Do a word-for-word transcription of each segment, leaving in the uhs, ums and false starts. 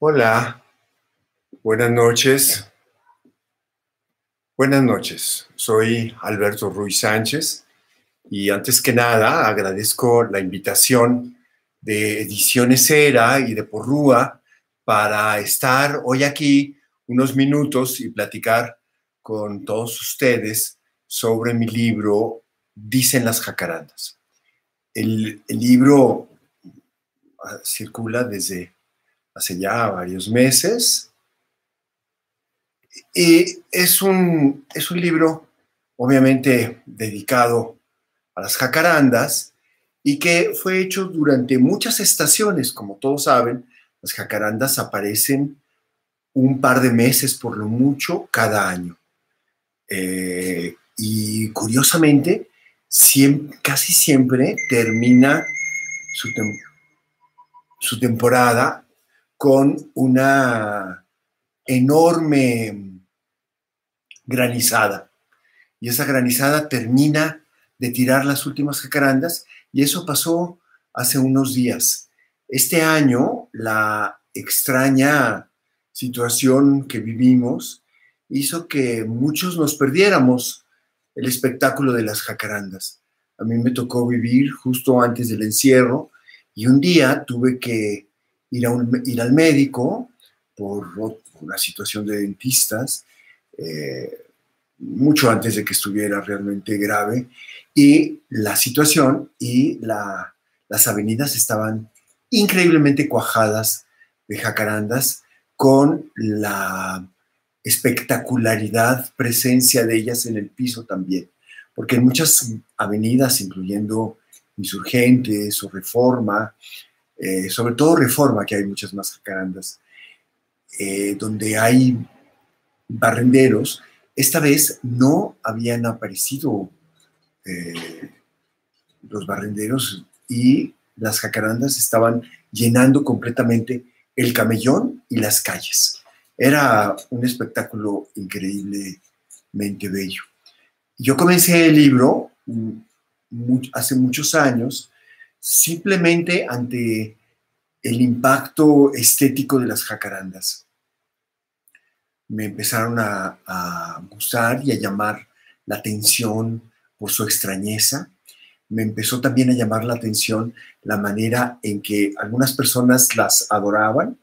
Hola, buenas noches. Buenas noches. Soy Alberto Ruiz Sánchez y antes que nada agradezco la invitación de Ediciones Era y de Porrúa para estar hoy aquí unos minutos y platicar con todos ustedes sobre mi libro Dicen las jacarandas. El, el libro uh, circula desde hace ya varios meses. Y es un, es un libro, obviamente, dedicado a las jacarandas y que fue hecho durante muchas estaciones. Como todos saben, las jacarandas aparecen un par de meses, por lo mucho, cada año. Eh, y curiosamente, siempre, casi siempre termina su, tem su temporada con una enorme granizada. Y esa granizada termina de tirar las últimas jacarandas y eso pasó hace unos días. Este año, la extraña situación que vivimos hizo que muchos nos perdiéramos el espectáculo de las jacarandas. A mí me tocó vivir justo antes del encierro y un día tuve que ir, a un, ir al médico por una situación de dentistas, eh, mucho antes de que estuviera realmente grave, y la situación y la, las avenidas estaban increíblemente cuajadas de jacarandas, con la espectacularidad, presencia de ellas en el piso también, porque en muchas avenidas, incluyendo Insurgentes o Reforma, eh, sobre todo Reforma, que hay muchas más jacarandas, eh, donde hay barrenderos, esta vez no habían aparecido eh, los barrenderos y las jacarandas estaban llenando completamente el camellón y las calles. Era un espectáculo increíblemente bello. Yo comencé el libro hace muchos años simplemente ante el impacto estético de las jacarandas. Me empezaron a, a gustar y a llamar la atención por su extrañeza. Me empezó también a llamar la atención la manera en que algunas personas las adoraban,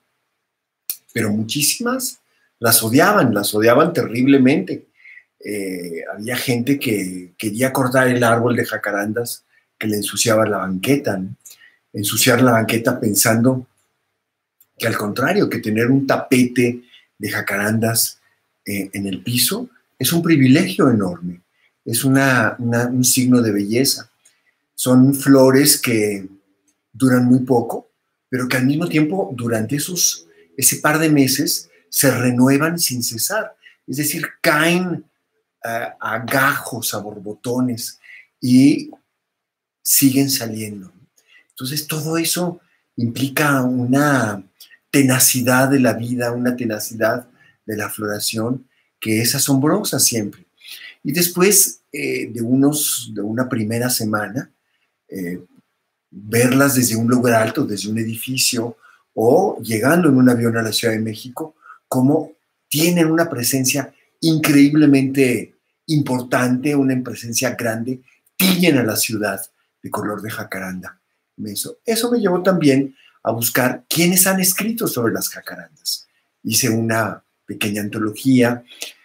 pero muchísimas las odiaban, las odiaban terriblemente. Eh, había gente que quería cortar el árbol de jacarandas que le ensuciaba la banqueta, ¿no? Ensuciar la banqueta pensando que al contrario, que tener un tapete de jacarandas eh, en el piso es un privilegio enorme, es una, una, un signo de belleza. Son flores que duran muy poco, pero que al mismo tiempo durante esos, ese par de meses se renuevan sin cesar, es decir, caen uh, a gajos, a borbotones y siguen saliendo. Entonces todo eso implica una tenacidad de la vida, una tenacidad de la floración que es asombrosa siempre. Y después eh, de, unos, de una primera semana, eh, verlas desde un lugar alto, desde un edificio, o llegando en un avión a la Ciudad de México, como tienen una presencia increíblemente importante, una presencia grande, tiñen a la ciudad de color de jacaranda. Eso, eso me llevó también a buscar quiénes han escrito sobre las jacarandas. Hice una pequeña antología,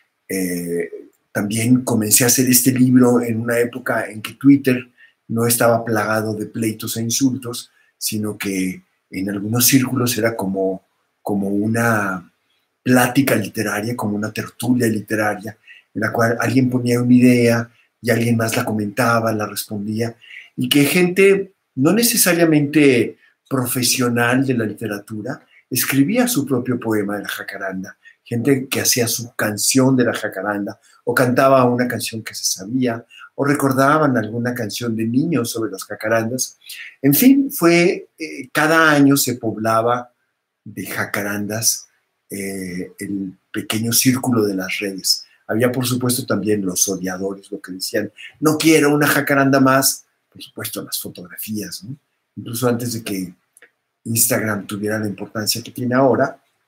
eh, también comencé a hacer este libro en una época en que Twitter no estaba plagado de pleitos e insultos, sino que en algunos círculos era como, como una plática literaria, como una tertulia literaria, en la cual alguien ponía una idea y alguien más la comentaba, la respondía, y que gente no necesariamente profesional de la literatura escribía su propio poema de la jacaranda, gente que hacía su canción de la jacaranda o cantaba una canción que se sabía o recordaban alguna canción de niños sobre las jacarandas. En fin, fue, eh, cada año se poblaba de jacarandas eh, el pequeño círculo de las redes. Había, por supuesto, también los odiadores, lo que decían, no quiero una jacaranda más, por supuesto, las fotografías, ¿no? Incluso antes de que Instagram tuviera la importancia que tiene ahora,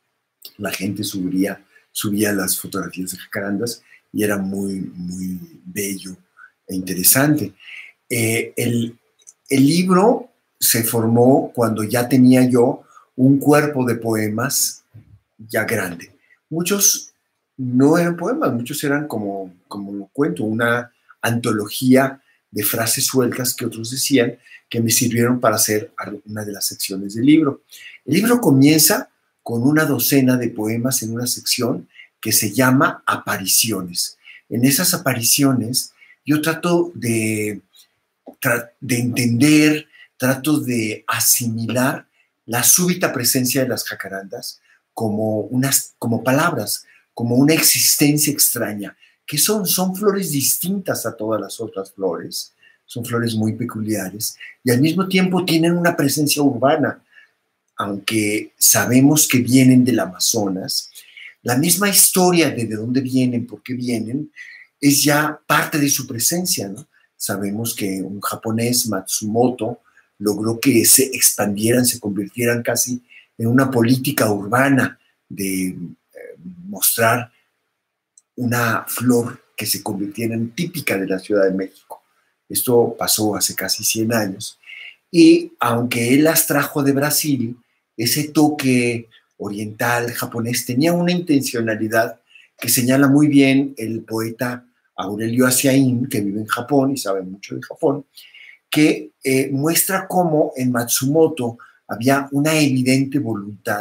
la gente subía, subía las fotografías de jacarandas y era muy, muy bello e interesante. Eh, el, el libro se formó cuando ya tenía yo un cuerpo de poemas ya grande. Muchos no eran poemas, muchos eran como, como lo cuento, una antología de frases sueltas que otros decían que me sirvieron para hacer alguna de las secciones del libro. El libro comienza con una docena de poemas en una sección que se llama Apariciones. En esas apariciones yo trato de, de entender, trato de asimilar la súbita presencia de las jacarandas como, unas, como palabras, como una existencia extraña. ¿Qué son? Son flores distintas a todas las otras flores, son flores muy peculiares y al mismo tiempo tienen una presencia urbana, aunque sabemos que vienen del Amazonas. La misma historia de de dónde vienen, por qué vienen, es ya parte de su presencia, ¿no? Sabemos que un japonés, Matsumoto, logró que se expandieran, se convirtieran casi en una política urbana de eh, mostrar una flor que se convirtiera en típica de la Ciudad de México. Esto pasó hace casi cien años. Y aunque él las trajo de Brasil, ese toque oriental, japonés, tenía una intencionalidad que señala muy bien el poeta Aurelio Asiaín, que vive en Japón y sabe mucho de Japón, que eh, muestra cómo en Matsumoto había una evidente voluntad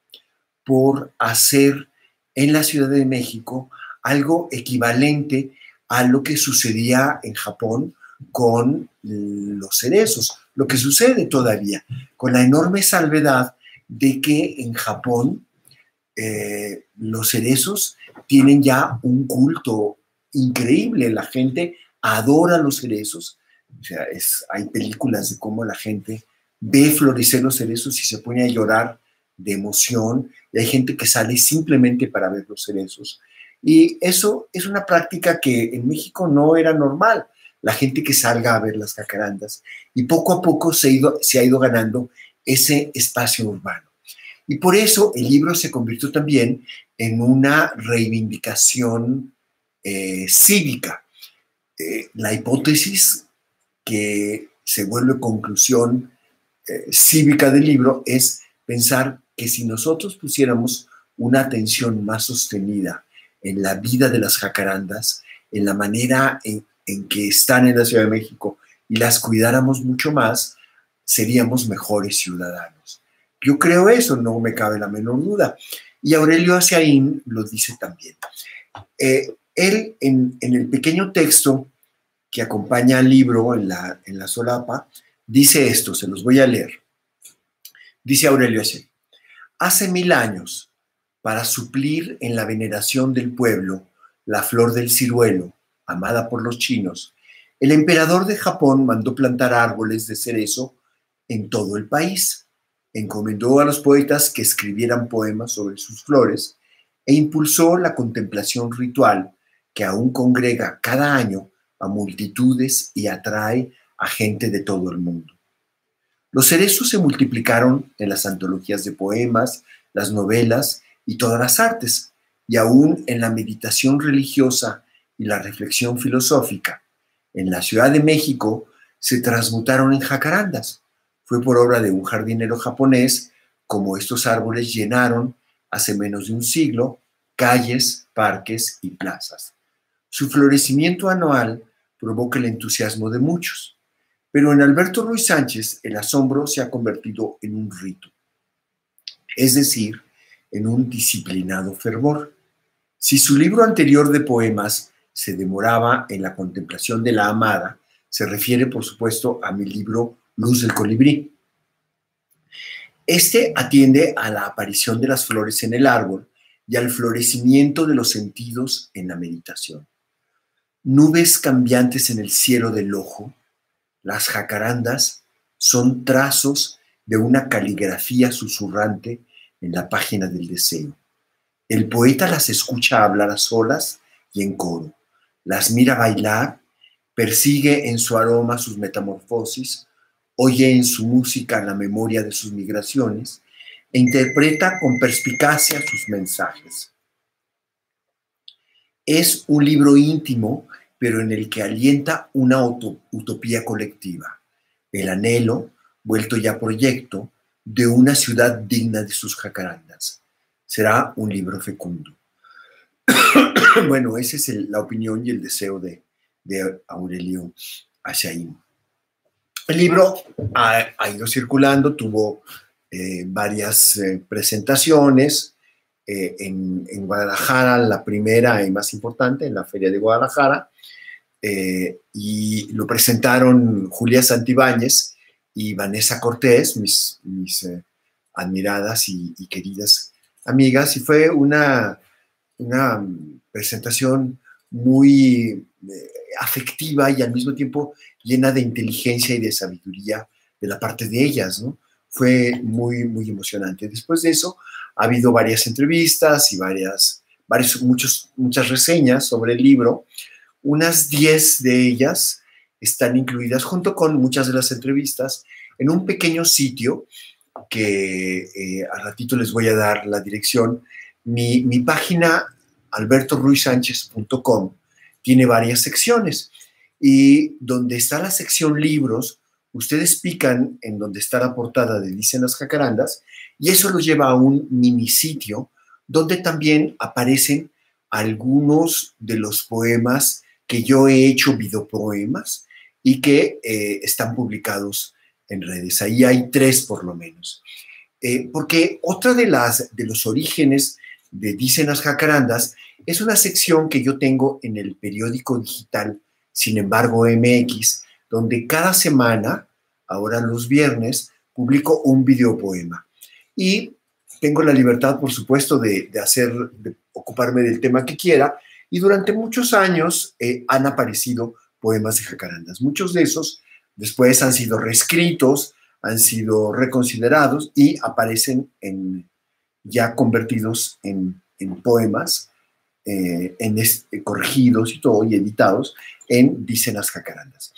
por hacer en la Ciudad de México algo equivalente a lo que sucedía en Japón con los cerezos, lo que sucede todavía, con la enorme salvedad de que en Japón eh, los cerezos tienen ya un culto increíble, la gente adora los cerezos, o sea, es, hay películas de cómo la gente ve florecer los cerezos y se pone a llorar de emoción, y hay gente que sale simplemente para ver los cerezos. Y eso es una práctica que en México no era normal, la gente que salga a ver las jacarandas, y poco a poco se ha ido, se ha ido ganando ese espacio urbano. Y por eso el libro se convirtió también en una reivindicación eh, cívica. Eh, la hipótesis que se vuelve conclusión eh, cívica del libro es pensar que si nosotros pusiéramos una atención más sostenida en la vida de las jacarandas, en la manera en, en que están en la Ciudad de México y las cuidáramos mucho más, seríamos mejores ciudadanos. Yo creo eso, no me cabe la menor duda. Y Aurelio Asiaín lo dice también. Eh, él, en, en el pequeño texto que acompaña al libro en la, en la solapa, dice esto, se los voy a leer. Dice Aurelio Asiaín: hace mil años, para suplir en la veneración del pueblo la flor del ciruelo, amada por los chinos, el emperador de Japón mandó plantar árboles de cerezo en todo el país. Encomendó a los poetas que escribieran poemas sobre sus flores e impulsó la contemplación ritual que aún congrega cada año a multitudes y atrae a gente de todo el mundo. Los cerezos se multiplicaron en las antologías de poemas, las novelas y todas las artes, y aún en la meditación religiosa y la reflexión filosófica. En la Ciudad de México se transmutaron en jacarandas. Fue por obra de un jardinero japonés como estos árboles llenaron, hace menos de un siglo, calles, parques y plazas. Su florecimiento anual provoca el entusiasmo de muchos, pero en Alberto Ruiz Sánchez el asombro se ha convertido en un rito, es decir, en un disciplinado fervor. Si su libro anterior de poemas se demoraba en la contemplación de la amada, se refiere, por supuesto, a mi libro Luz del Colibrí. Este atiende a la aparición de las flores en el árbol y al florecimiento de los sentidos en la meditación. Nubes cambiantes en el cielo del ojo, las jacarandas son trazos de una caligrafía susurrante en la página del deseo. El poeta las escucha hablar a solas y en coro, las mira bailar, persigue en su aroma sus metamorfosis, oye en su música la memoria de sus migraciones e interpreta con perspicacia sus mensajes. Es un libro íntimo, pero en el que alienta una utopía colectiva, el anhelo, vuelto ya proyecto, de una ciudad digna de sus jacarandas. Será un libro fecundo. Bueno, esa es el, la opinión y el deseo de, de Aurelio Achaín. El libro ha, ha ido circulando, tuvo eh, varias eh, presentaciones eh, en, en Guadalajara, la primera y más importante, en la Feria de Guadalajara, eh, y lo presentaron Julia Santibáñez y Vanessa Cortés, mis, mis eh, admiradas y, y queridas amigas, y fue una, una presentación muy eh, afectiva y al mismo tiempo llena de inteligencia y de sabiduría de la parte de ellas, ¿no? Fue muy, muy emocionante. Después de eso, ha habido varias entrevistas y varias, varios, muchos, muchas reseñas sobre el libro. Unas diez de ellas están incluidas, junto con muchas de las entrevistas, en un pequeño sitio que eh, a ratito les voy a dar la dirección. Mi, mi página, alberto ruiz sánchez punto com, tiene varias secciones. Y donde está la sección libros, ustedes pican en donde está la portada de Dicen las Jacarandas, y eso los lleva a un mini sitio donde también aparecen algunos de los poemas que yo he hecho videopoemas y que eh, están publicados en redes. Ahí hay tres por lo menos. Eh, porque otra de, las, de los orígenes de Dicen las Jacarandas es una sección que yo tengo en el periódico digital Sin embargo M X, donde cada semana, ahora los viernes, publico un videopoema. Y tengo la libertad, por supuesto, de, de hacer, de ocuparme del tema que quiera, y durante muchos años eh, han aparecido poemas de jacarandas. Muchos de esos después han sido reescritos, han sido reconsiderados y aparecen en, ya convertidos en, en poemas, eh, en este, corregidos y todo, y editados en Dicen las Jacarandas.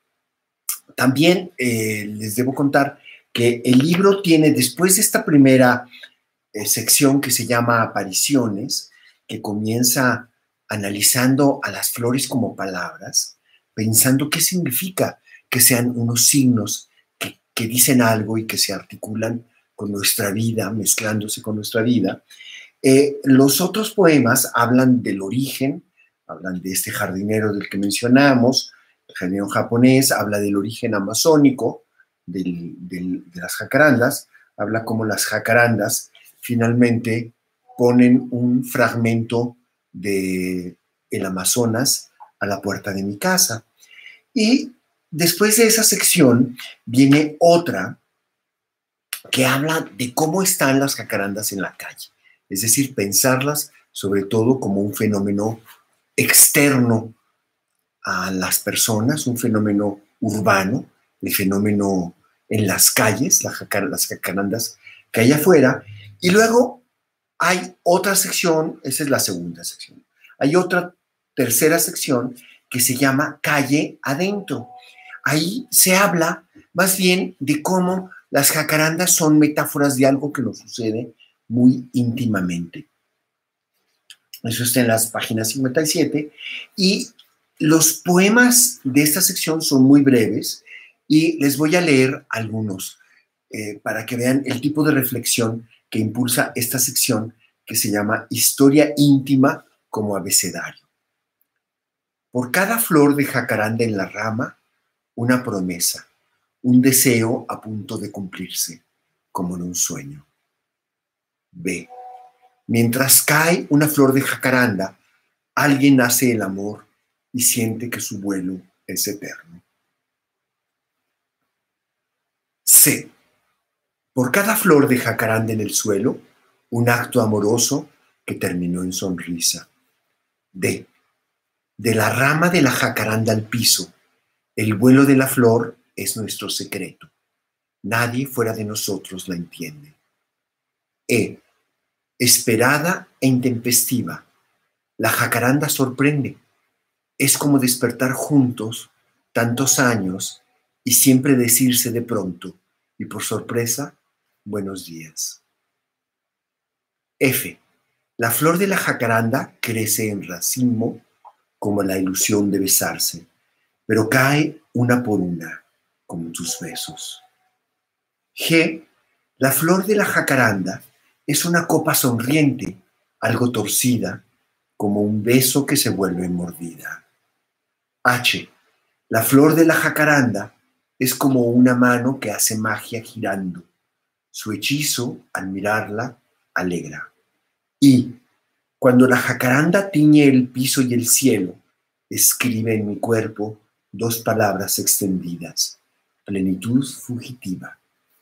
También eh, les debo contar que el libro tiene, después de esta primera eh, sección que se llama Apariciones, que comienza analizando a las flores como palabras, pensando qué significa que sean unos signos que, que dicen algo y que se articulan con nuestra vida, mezclándose con nuestra vida. Eh, los otros poemas hablan del origen, hablan de este jardinero del que mencionamos, el jardinero japonés, habla del origen amazónico del, del, de las jacarandas, habla cómo las jacarandas finalmente ponen un fragmento de el Amazonas a la puerta de mi casa. Y después de esa sección viene otra que habla de cómo están las jacarandas en la calle, es decir, pensarlas sobre todo como un fenómeno externo a las personas, un fenómeno urbano, el fenómeno en las calles, las jacarandas que hay afuera. Y luego hay otra sección, esa es la segunda sección, hay otra tercera sección que se llama Calle Adentro. Ahí se habla más bien de cómo las jacarandas son metáforas de algo que nos sucede muy íntimamente. Eso está en las páginas cincuenta y siete. Y los poemas de esta sección son muy breves y les voy a leer algunos eh, para que vean el tipo de reflexión que impulsa esta sección que se llama Historia íntima como abecedario. Por cada flor de jacaranda en la rama, una promesa, un deseo a punto de cumplirse, como en un sueño. B. Mientras cae una flor de jacaranda, alguien hace el amor y siente que su vuelo es eterno. C. Por cada flor de jacaranda en el suelo, un acto amoroso que terminó en sonrisa. D. De la rama de la jacaranda al piso, el vuelo de la flor es nuestro secreto. Nadie fuera de nosotros la entiende. E. Esperada e intempestiva, la jacaranda sorprende. Es como despertar juntos tantos años y siempre decirse de pronto y por sorpresa, buenos días. F. La flor de la jacaranda crece en racimo como la ilusión de besarse, pero cae una por una, como tus besos. G. La flor de la jacaranda es una copa sonriente, algo torcida, como un beso que se vuelve mordida. H. La flor de la jacaranda es como una mano que hace magia girando. Su hechizo, al mirarla, alegra. I. Cuando la jacaranda tiñe el piso y el cielo, escribe en mi cuerpo dos palabras extendidas: plenitud fugitiva.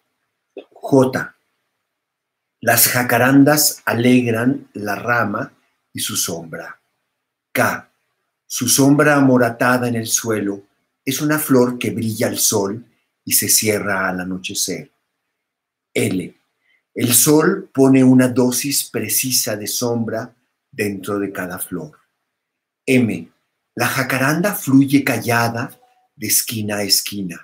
J. Las jacarandas alegran la rama y su sombra. K. Su sombra amoratada en el suelo es una flor que brilla al sol y se cierra al anochecer. L. El sol pone una dosis precisa de sombra dentro de cada flor. M. La jacaranda fluye callada de esquina a esquina.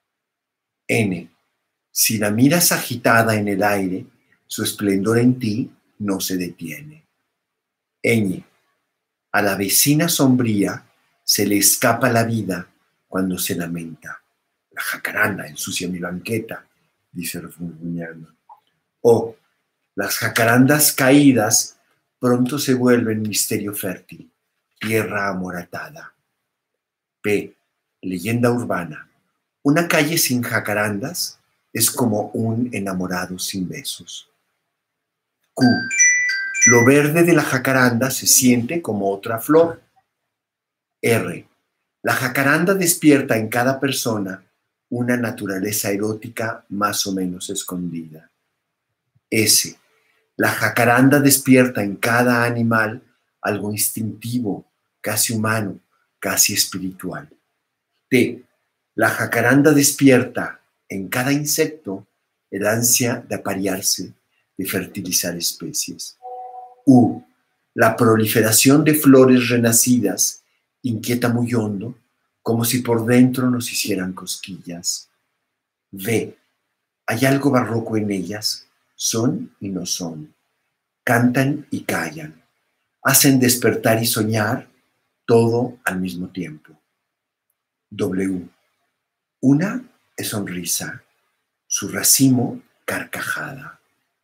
N. Si la miras agitada en el aire, su esplendor en ti no se detiene. Ñ. A la vecina sombría se le escapa la vida cuando se lamenta. La jacaranda ensucia mi banqueta, dice refunfuñando. O. Las jacarandas caídas pronto se vuelven misterio fértil, tierra amoratada. P. Leyenda urbana. Una calle sin jacarandas es como un enamorado sin besos. Q. Lo verde de la jacaranda se siente como otra flor. R. La jacaranda despierta en cada persona una naturaleza erótica más o menos escondida. S. La jacaranda despierta en cada animal algo instintivo, casi humano, casi espiritual. T. La jacaranda despierta en cada insecto el ansia de aparearse, de fertilizar especies. U. La proliferación de flores renacidas inquieta muy hondo, como si por dentro nos hicieran cosquillas. V. Hay algo barroco en ellas, son y no son, cantan y callan, hacen despertar y soñar, todo al mismo tiempo. W. Una es sonrisa, su racimo carcajada.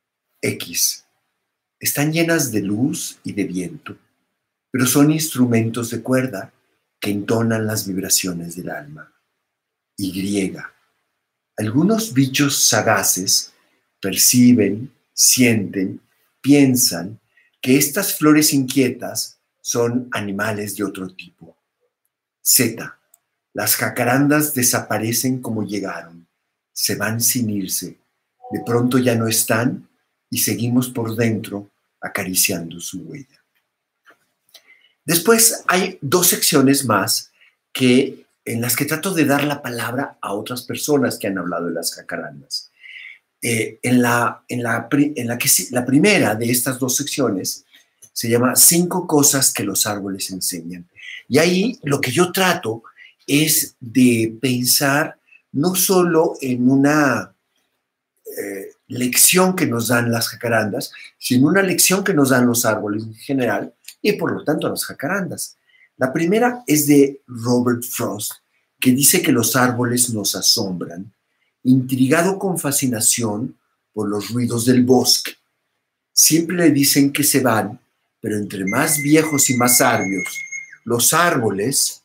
X. Están llenas de luz y de viento, pero son instrumentos de cuerda que entonan las vibraciones del alma. Y. Algunos bichos sagaces perciben, sienten, piensan que estas flores inquietas son animales de otro tipo. Z. Las jacarandas desaparecen como llegaron, se van sin irse, de pronto ya no están y seguimos por dentro acariciando su huella. Después hay dos secciones más que, en las que trato de dar la palabra a otras personas que han hablado de las jacarandas. Eh, en la, en la, en la, que, la primera de estas dos secciones se llama Cinco cosas que los árboles enseñan. Y ahí lo que yo trato es de pensar no solo en una eh, lección que nos dan las jacarandas, sino una lección que nos dan los árboles en general y por lo tanto las jacarandas. La primera es de Robert Frost, que dice que los árboles nos asombran, intrigado con fascinación por los ruidos del bosque. Siempre le dicen que se van, pero entre más viejos y más sabios los árboles,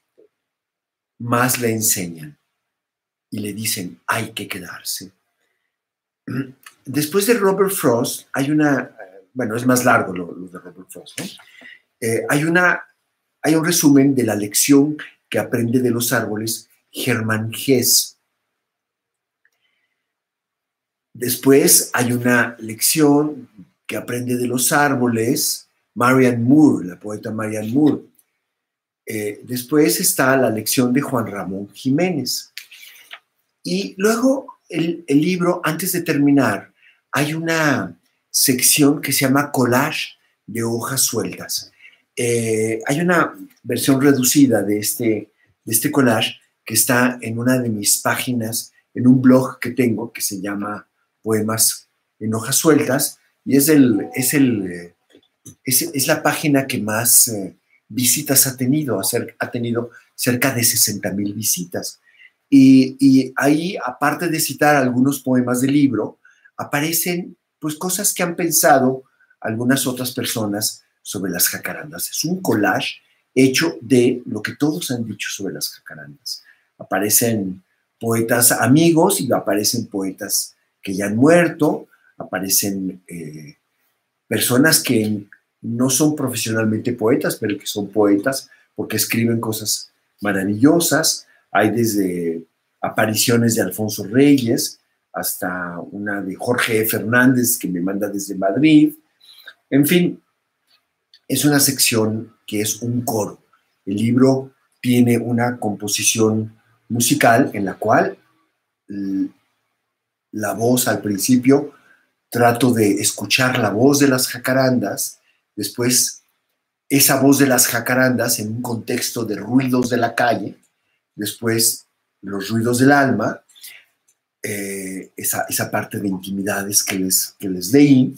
más le enseñan y le dicen hay que quedarse. Después de Robert Frost hay una, bueno, es más largo lo, lo de Robert Frost, ¿no? Eh, hay, una, hay un resumen de la lección que aprende de los árboles Hermann Hesse. Después hay una lección que aprende de los árboles Marianne Moore, la poeta Marianne Moore. Eh, después está la lección de Juan Ramón Jiménez. Y luego el, el libro, antes de terminar, hay una sección que se llama Collage de hojas sueltas. Eh, hay una versión reducida de este, de este collage que está en una de mis páginas, en un blog que tengo que se llama Poemas en hojas sueltas, y es, el, es, el, es, es la página que más eh, visitas ha tenido, ha tenido cerca de sesenta mil visitas. Y, y ahí, aparte de citar algunos poemas del libro, aparecen pues cosas que han pensado algunas otras personas sobre las jacarandas. Es un collage hecho de lo que todos han dicho sobre las jacarandas. Aparecen poetas amigos y aparecen poetas que ya han muerto, aparecen eh, personas que no son profesionalmente poetas, pero que son poetas porque escriben cosas maravillosas. Hay desde apariciones de Alfonso Reyes hasta una de Jorge E. Fernández que me manda desde Madrid. En fin, es una sección que es un coro. El libro tiene una composición musical en la cual la voz al principio trato de escuchar la voz de las jacarandas, después esa voz de las jacarandas en un contexto de ruidos de la calle, después los ruidos del alma, eh, esa, esa parte de intimidades que les, que les leí,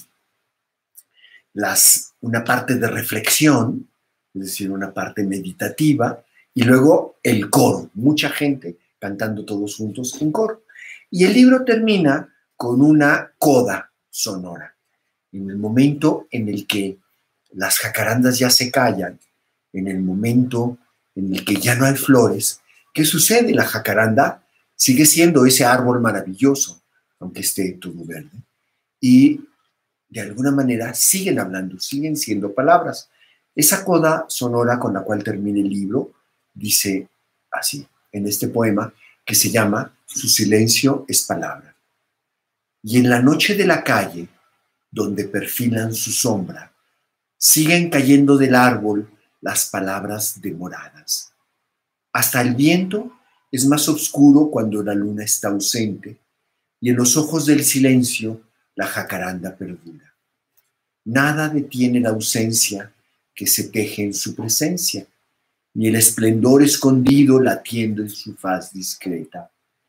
las, una parte de reflexión, es decir, una parte meditativa, y luego el coro, mucha gente cantando todos juntos en coro. Y el libro termina con una coda sonora. En el momento en el que las jacarandas ya se callan, en el momento en el que ya no hay flores, ¿qué sucede? La jacaranda sigue siendo ese árbol maravilloso, aunque esté todo verde. Y de alguna manera siguen hablando, siguen siendo palabras. Esa coda sonora con la cual termina el libro dice así, en este poema que se llama Su silencio es palabra. Y en la noche de la calle, donde perfilan su sombra, siguen cayendo del árbol las palabras demoradas. Hasta el viento es más oscuro cuando la luna está ausente, y en los ojos del silencio la jacaranda perdura. Nada detiene la ausencia que se teje en su presencia, ni el esplendor escondido latiendo en su faz discreta.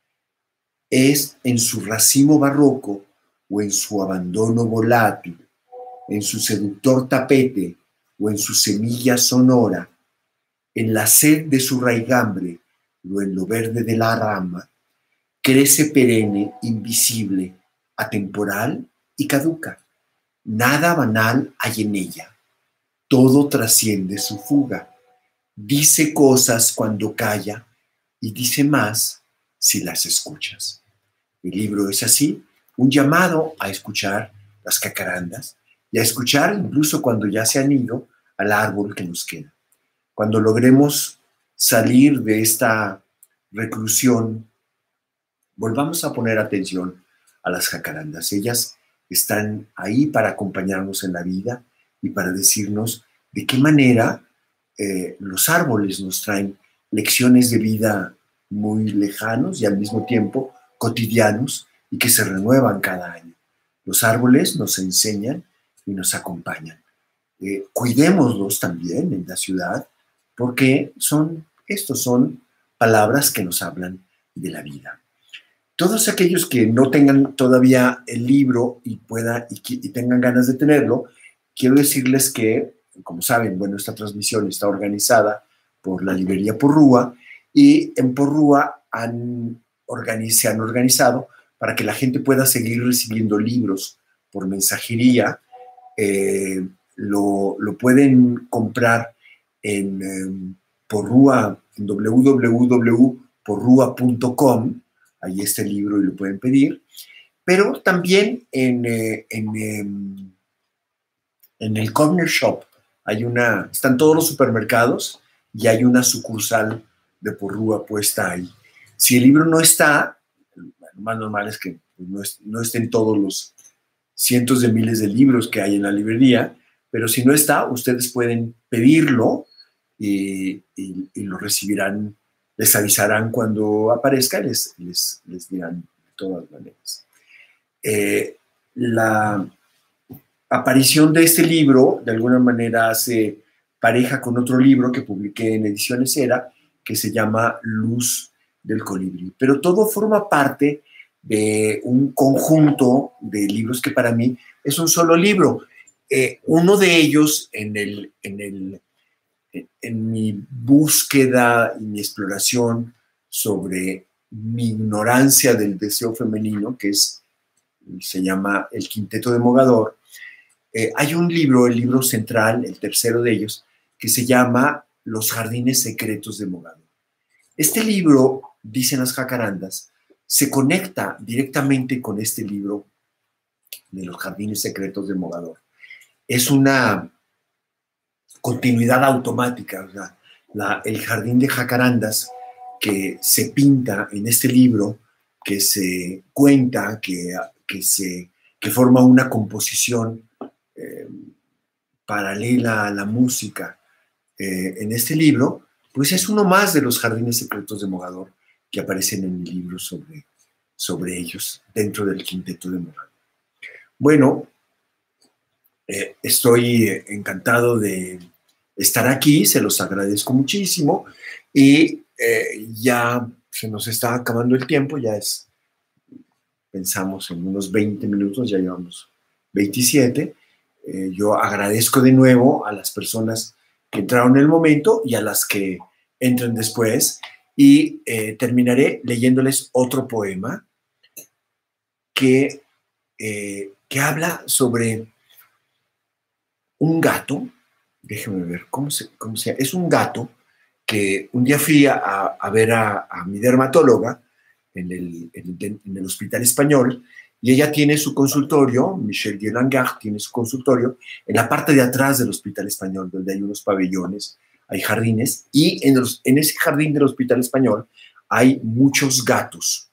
Es en su racimo barroco o en su abandono volátil, en su seductor tapete o en su semilla sonora, en la sed de su raigambre o en lo verde de la rama, crece perenne, invisible, atemporal y caduca. Nada banal hay en ella, todo trasciende su fuga. Dice cosas cuando calla y dice más si las escuchas. El libro es así, un llamado a escuchar las jacarandas y a escuchar incluso cuando ya se han ido al árbol que nos queda. Cuando logremos salir de esta reclusión, volvamos a poner atención a las jacarandas. Ellas están ahí para acompañarnos en la vida y para decirnos de qué manera eh, los árboles nos traen lecciones de vida muy lejanos y al mismo tiempo cotidianos y que se renuevan cada año. Los árboles nos enseñan y nos acompañan. Eh, cuidémoslos también en la ciudad porque son, estos son palabras que nos hablan de la vida. Todos aquellos que no tengan todavía el libro y, pueda, y, y tengan ganas de tenerlo, quiero decirles que, como saben, bueno, esta transmisión está organizada por la librería Porrúa y en Porrúa han, organiz, se han organizado para que la gente pueda seguir recibiendo libros por mensajería. Eh, lo, lo pueden comprar en eh, Porrúa, en w w w punto porrúa punto com. Ahí está el libro y lo pueden pedir, pero también en, eh, en, eh, en el Corner Shop hay una, están todos los supermercados y hay una sucursal de Porrúa puesta ahí. Si el libro no está, lo más normal es que no, es, no estén todos los cientos de miles de libros que hay en la librería, pero si no está, ustedes pueden pedirlo y, y, y lo recibirán. Les avisarán cuando aparezca y les, les, les dirán de todas maneras. Eh, la aparición de este libro, de alguna manera, hace pareja con otro libro que publiqué en Ediciones Era, que se llama Luz del Colibrí. Pero todo forma parte de un conjunto de libros que para mí es un solo libro. Eh, uno de ellos, en, el, en, el, en mi búsqueda y mi exploración sobre mi ignorancia del deseo femenino, que es, se llama El Quinteto de Mogador, eh, hay un libro, el libro central, el tercero de ellos, que se llama Los Jardines Secretos de Mogador. Este libro, dicen las jacarandas, se conecta directamente con este libro de Los Jardines Secretos de Mogador. Es una continuidad automática. O sea, la, el jardín de jacarandas que se pinta en este libro, que se cuenta, que, que, se, que forma una composición eh, paralela a la música eh, en este libro, pues es uno más de los jardines secretos de Mogador que aparecen en mi libro sobre, sobre ellos dentro del Quinteto de Mogador. Bueno, eh, estoy encantado de estar aquí, se los agradezco muchísimo y eh, ya se nos está acabando el tiempo, ya es, pensamos en unos veinte minutos, ya llevamos veintisiete. Eh, yo agradezco de nuevo a las personas que entraron en el momento y a las que entren después y eh, terminaré leyéndoles otro poema que, eh, que habla sobre un gato. Déjenme ver cómo se, cómo se es un gato que un día fui a, a ver a, a mi dermatóloga en el, en, el, en el Hospital Español y ella tiene su consultorio, Michelle Dielangar tiene su consultorio en la parte de atrás del Hospital Español, donde hay unos pabellones, hay jardines, y en, los, en ese jardín del Hospital Español hay muchos gatos.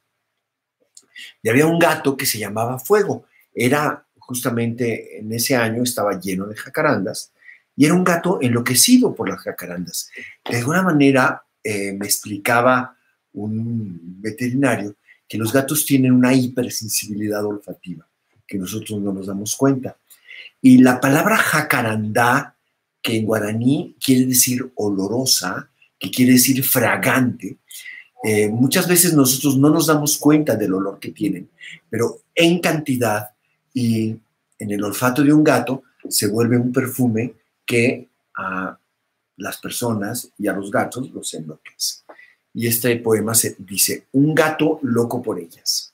Y había un gato que se llamaba Fuego. Era justamente en ese año, estaba lleno de jacarandas, y era un gato enloquecido por las jacarandas. De alguna manera eh, me explicaba un veterinario que los gatos tienen una hipersensibilidad olfativa, que nosotros no nos damos cuenta. Y la palabra jacarandá, que en guaraní quiere decir olorosa, que quiere decir fragante, eh, muchas veces nosotros no nos damos cuenta del olor que tienen, pero en cantidad y en el olfato de un gato se vuelve un perfume que a las personas y a los gatos los enloquece. Y este poema se dice, un gato loco por ellas.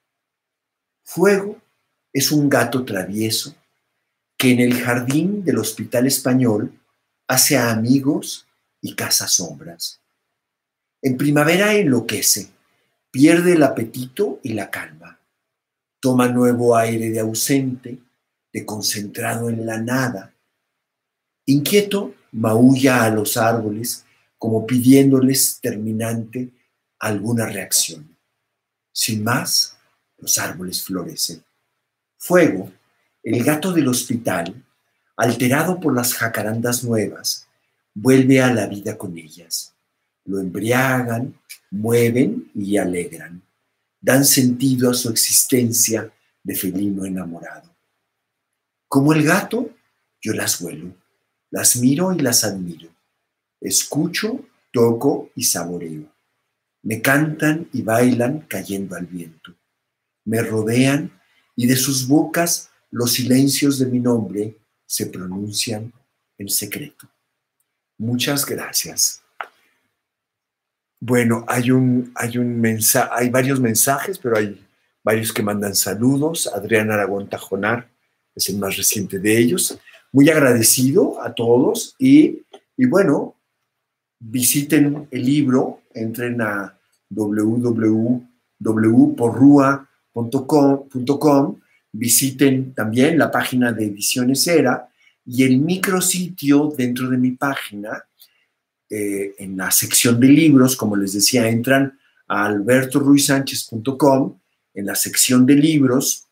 Fuego es un gato travieso que en el jardín del Hospital Español hace amigos y caza sombras. En primavera enloquece, pierde el apetito y la calma. Toma nuevo aire de ausente, de concentrado en la nada. Inquieto, maulla a los árboles como pidiéndoles terminante alguna reacción. Sin más, los árboles florecen. Fuego, el gato del hospital, alterado por las jacarandas nuevas, vuelve a la vida con ellas. Lo embriagan, mueven y alegran. Dan sentido a su existencia de felino enamorado. Como el gato, yo las huelo, las miro y las admiro. Escucho, toco y saboreo. Me cantan y bailan cayendo al viento. Me rodean y de sus bocas los silencios de mi nombre se pronuncian en secreto. Muchas gracias. Bueno, hay, un, hay, un mensaje, hay varios mensajes, pero hay varios que mandan saludos. Adrián Aragón Tajonar es el más reciente de ellos. Muy agradecido a todos y, y bueno, visiten el libro, entren a w w w punto porrua punto com, visiten también la página de Ediciones Era y el micrositio dentro de mi página, eh, en la sección de libros, como les decía, entran a alberto ruiz sánchez punto com, en la sección de libros,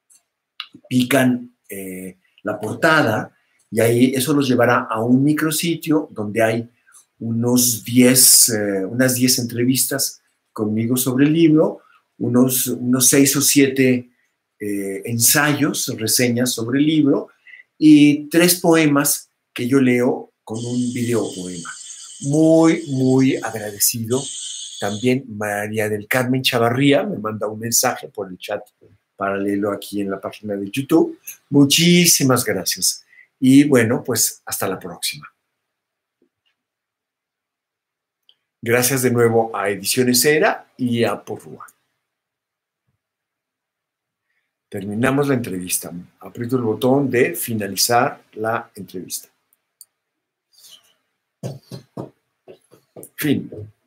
pican eh, la portada y ahí eso los llevará a un micrositio donde hay unos diez, eh, unas diez entrevistas conmigo sobre el libro, unos, unos seis o siete eh, ensayos, reseñas sobre el libro y tres poemas que yo leo con un videopoema. Muy, muy agradecido También María del Carmen Chavarría me manda un mensaje por el chat paralelo aquí en la página de YouTube. Muchísimas gracias. Y bueno, pues hasta la próxima. Gracias de nuevo a Ediciones Era y a Porrúa. Terminamos la entrevista. Aprieto el botón de finalizar la entrevista. Fin.